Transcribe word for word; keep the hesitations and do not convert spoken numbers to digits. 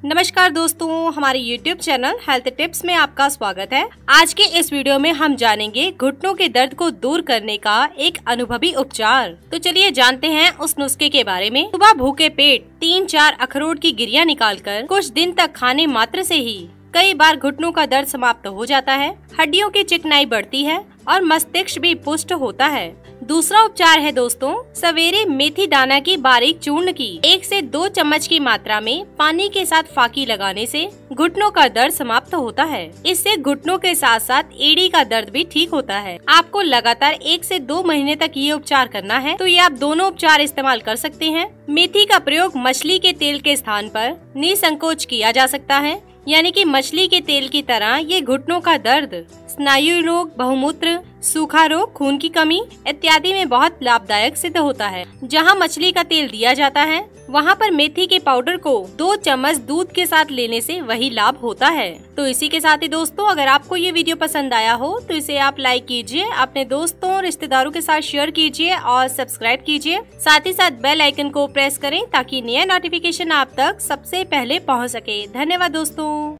नमस्कार दोस्तों, हमारे यूट्यूब चैनल हेल्थ टिप्स में आपका स्वागत है। आज के इस वीडियो में हम जानेंगे घुटनों के दर्द को दूर करने का एक अनुभवी उपचार। तो चलिए जानते हैं उस नुस्खे के बारे में। सुबह भूखे पेट तीन चार अखरोट की गिरियां निकालकर कुछ दिन तक खाने मात्र से ही कई बार घुटनों का दर्द समाप्त हो जाता है, हड्डियों की चिकनाई बढ़ती है और मस्तिष्क भी पुष्ट होता है। दूसरा उपचार है दोस्तों, सवेरे मेथी दाना की बारीक चूर्ण की एक से दो चम्मच की मात्रा में पानी के साथ फाकी लगाने से घुटनों का दर्द समाप्त होता है। इससे घुटनों के साथ साथ एड़ी का दर्द भी ठीक होता है। आपको लगातार एक से दो महीने तक ये उपचार करना है, तो ये आप दोनों उपचार इस्तेमाल कर सकते हैं। मेथी का प्रयोग मछली के तेल के स्थान पर निसंकोच किया जा सकता है, यानी कि मछली के तेल की तरह ये घुटनों का दर्द, स्नायु रोग, बहुमूत्र, सूखा रोग, खून की कमी इत्यादि में बहुत लाभदायक सिद्ध होता है। जहां मछली का तेल दिया जाता है वहां पर मेथी के पाउडर को दो चम्मच दूध के साथ लेने से वही लाभ होता है। तो इसी के साथ ही दोस्तों, अगर आपको ये वीडियो पसंद आया हो तो इसे आप लाइक कीजिए, अपने दोस्तों और रिश्तेदारों के साथ शेयर कीजिए और सब्सक्राइब कीजिए। साथ ही साथ बेल आइकन को प्रेस करें ताकि नया नोटिफिकेशन आप तक सबसे पहले पहुँच सके। धन्यवाद दोस्तों।